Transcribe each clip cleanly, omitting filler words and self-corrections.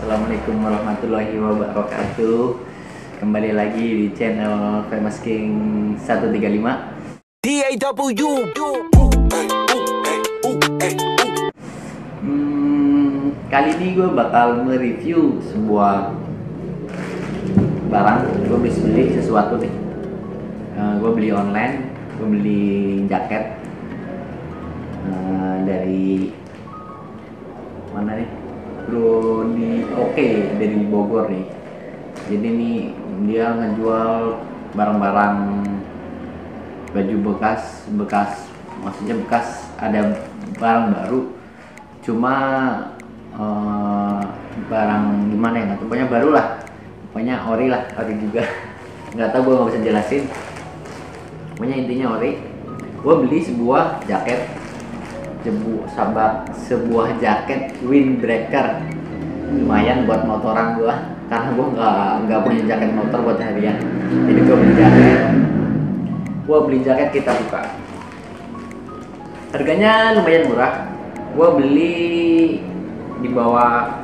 Assalamualaikum warahmatullahi wabarakatuh. Kembali lagi di channel Famous King 135. DAW. Kali ini gue bakal mereview sebuah barang. Gue beli sesuatu nih. Gue beli online. Gue beli jaket dari mana nih? Dari Bogor nih. Jadi nih dia ngejual barang-barang baju bekas, maksudnya bekas, ada barang baru. Cuma barang gimana ya? Pokoknya baru lah. Pokoknya ori juga. Nggak tahu, gue nggak bisa jelasin. Pokoknya intinya ori. Gue beli sebuah jaket. Sebuah jaket windbreaker, lumayan buat motoran gua, karena gua nggak punya jaket motor buat harian. Jadi gua beli jaket, kita buka. Harganya lumayan murah. Gua beli di bawah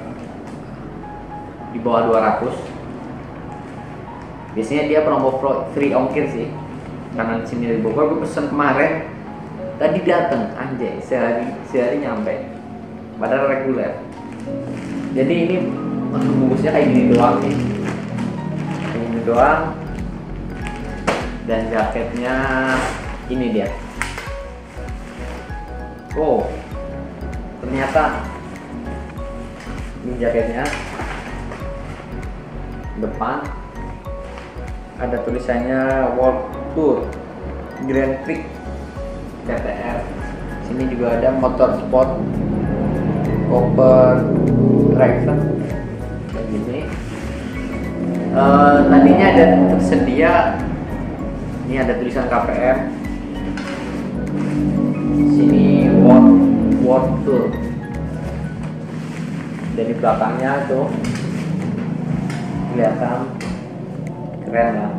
200. Biasanya dia promo free ongkir sih, karena di sini di Bogor. Gua pesen kemarin, tadi datang, anjay, sehari nyampe, padahal reguler. Jadi ini bungkusnya kayak gini doang nih, kayak gini doang. Dan jaketnya ini dia. Oh, ternyata ini jaketnya. Depan ada tulisannya World Tour Grand Prix CTR. Sini juga ada motorsport Copper Raven kayak gini. Tadinya ada tersedia, ini ada tulisan KPM. Sini World Tour. Dari belakangnya tuh kelihatan keren ya.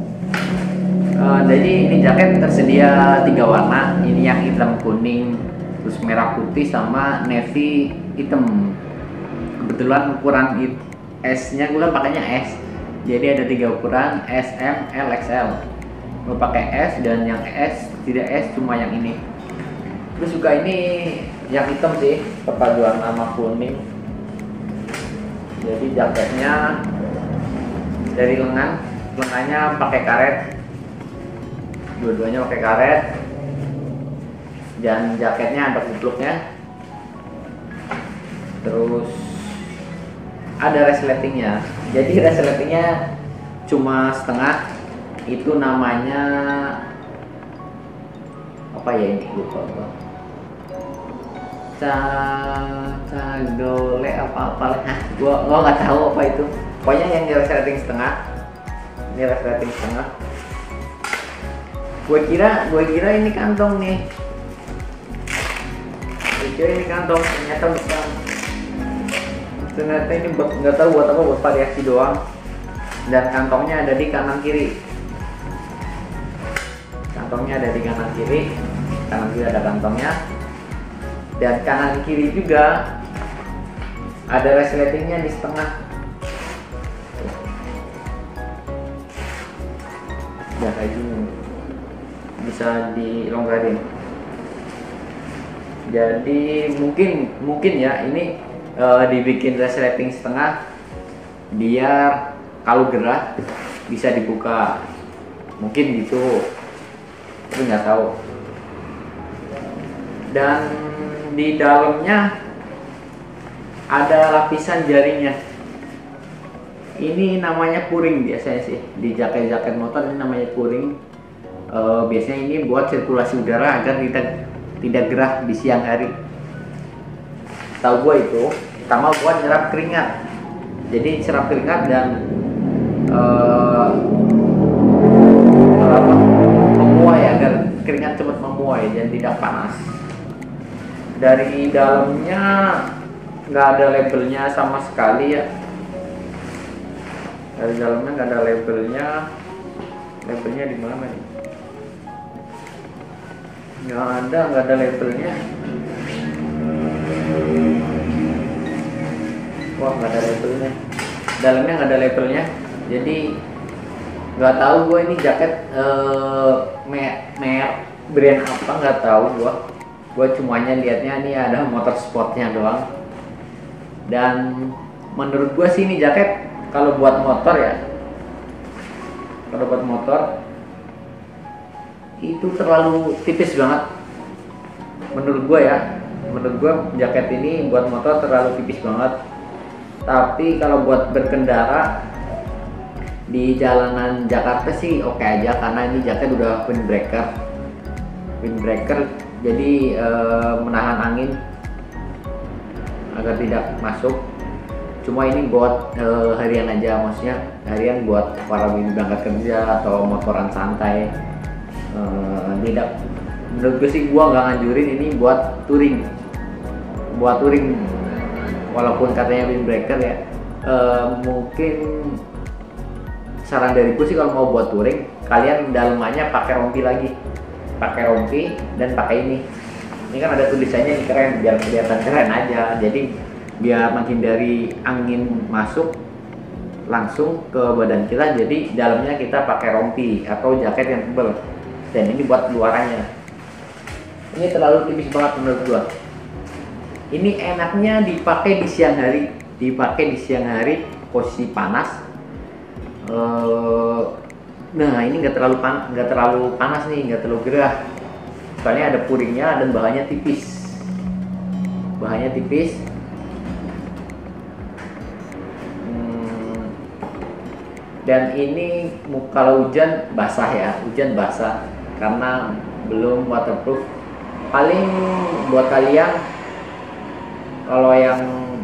Jadi ini jaket tersedia 3 warna. Ini yang hitam kuning, terus merah putih, sama navy hitam. Kebetulan ukuran S-nya gue pakainya S. Jadi ada 3 ukuran, S, M, L, XL. Gue pakai S, dan yang S tidak S, cuma yang ini. Terus juga ini yang hitam sih, perpaduan sama kuning. Jadi jaketnya dari lengannya pakai karet. Dua-duanya pakai karet, dan jaketnya ada kupluknya. Terus ada resletingnya. Jadi resletingnya cuma setengah. Itu namanya apa ya, ini lupa gua. Cagole apa lah. Gua nggak tahu apa itu. Pokoknya yang resleting setengah. Ini resleting setengah. Gue kira ini kantong nih. Ternyata bukan. Ternyata ini nggak tahu buat apa, buat variasi doang. Dan kantongnya ada di kanan kiri. Kanan kiri ada kantongnya. Dan kanan kiri juga ada resletingnya di setengah. Ya kayak gini, bisa dilonggarin. Jadi mungkin ya ini dibikin resleting setengah biar kalau gerah bisa dibuka, mungkin gitu, tapi nggak tahu. Dan di dalamnya ada lapisan jaringnya. Ini namanya puring biasanya sih, di jaket-jaket motor ini namanya puring. Biasanya ini buat sirkulasi udara agar kita tidak gerah di siang hari. Tahu gue itu, sama buat nyerap keringat. Jadi serap keringat dan memuai, agar keringat cepat memuai dan tidak panas. Dari dalamnya nggak ada labelnya sama sekali ya. Dari dalamnya nggak ada labelnya. Labelnya di mana nih? Nggak ada labelnya. Wah, nggak ada dalamnya nggak ada labelnya, jadi nggak tahu gue ini jaket merek brand apa, nggak tahu gue cumanya liatnya nih ada motorsportnya doang. Dan menurut gue sih ini jaket kalau buat motor ya, kalau buat motor itu terlalu tipis banget menurut gue ya. Menurut gue jaket ini buat motor terlalu tipis banget. Tapi kalau buat berkendara di jalanan Jakarta sih oke aja, karena ini jaket udah windbreaker, jadi menahan angin agar tidak masuk. Cuma ini buat harian aja, maksudnya harian buat para ibu berangkat kerja atau motoran santai. Tidak, menurut gue sih gua nggak nganjurin ini buat touring, walaupun katanya windbreaker ya. Mungkin saran dari gue sih kalau mau buat touring, kalian dalamannya pakai rompi lagi, dan pakai ini kan ada tulisannya, ini keren, biar kelihatan keren aja. Jadi biar menghindari angin masuk langsung ke badan kita, jadi dalamnya kita pakai rompi atau jaket yang tebal. Dan ini buat luarannya, ini terlalu tipis banget menurut gua. Ini enaknya dipakai di siang hari, posisi panas. Nah ini nggak terlalu panas nih, nggak terlalu gerah, soalnya ada puringnya dan bahannya tipis. Dan ini kalau hujan basah karena belum waterproof. Paling buat kalian kalau yang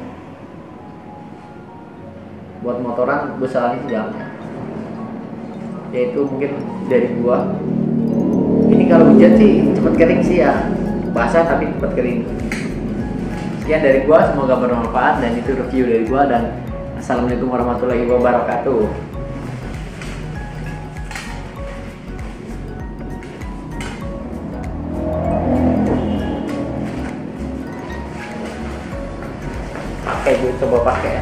buat motoran gue saranin jangan, yaitu mungkin dari gua ini kalau hujan sih cepet kering sih ya, basah tapi cepet kering. Sekian dari gua, semoga bermanfaat, dan itu review dari gua, dan assalamualaikum warahmatullahi wabarakatuh. Gue coba pakai ya.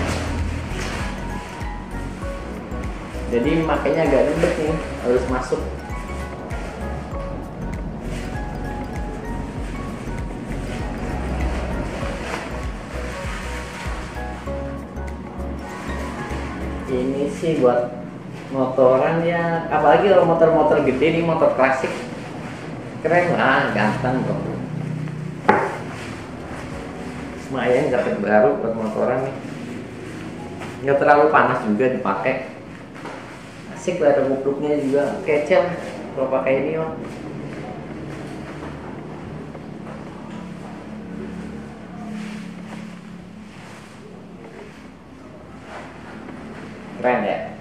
Jadi makanya agak ribet nih, harus masuk. Ini sih buat motoran ya, apalagi kalau motor-motor gede nih, motor klasik, keren lah, ganteng kok. Lumayan jaket baru buat motoran nih, nggak terlalu panas juga dipakai, asik lah, ada kupluknya juga, kece lah kalau pakai ini mah. Keren ya.